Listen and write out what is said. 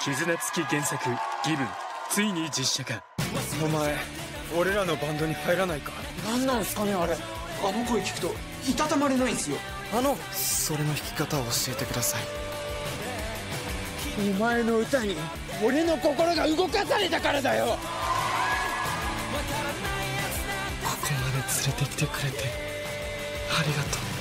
絆付き原作ギブンついに実写化。 お前俺らのバンドに入らないか？ 何なんすかねあれ。あの声聞くといたたまれないんすよ。 それの弾き方を教えてください。 お前の歌に俺の心が動かされたからだよ。 ここまで連れてきてくれてありがとう。